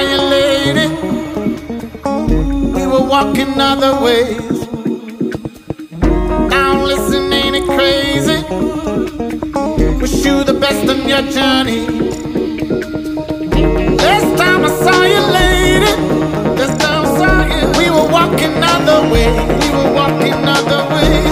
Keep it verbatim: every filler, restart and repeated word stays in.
you, lady. We were walking other ways. Now listen, ain't it crazy? Wish you the best on your journey. Last time I saw you, lady, last time I saw you, we were walking other ways. We were walking other ways.